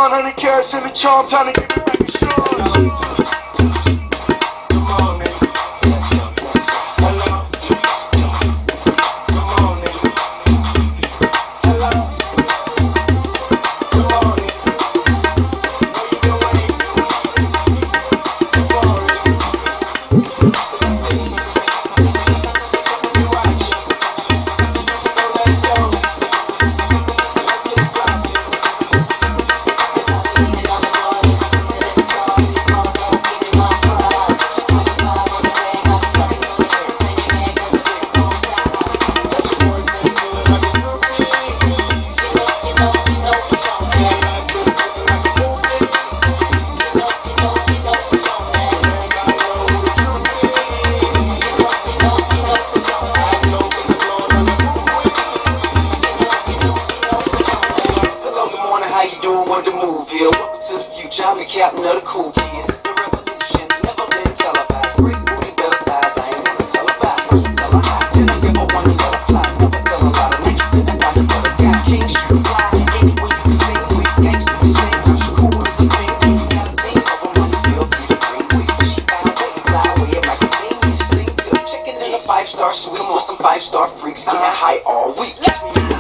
100 carats in the charm, time to give it back a shot. Welcome to the future, I'm the captain of the cool kids. The revolution's never been televised. Great booty, better thighs, I ain't wanna tell about. First I tell her high, then I give her one and let her fly. Never tell a lot of night, you couldn't find a better guy. King, she can fly, anywhere you can sing with. Gangsta the same, how she cool as a pink. When you got a team of them on the field, free to bring with. She found way to fly away at like a king. You just sing to a chicken in a 5-star suite with some 5-star freaks getting high all week.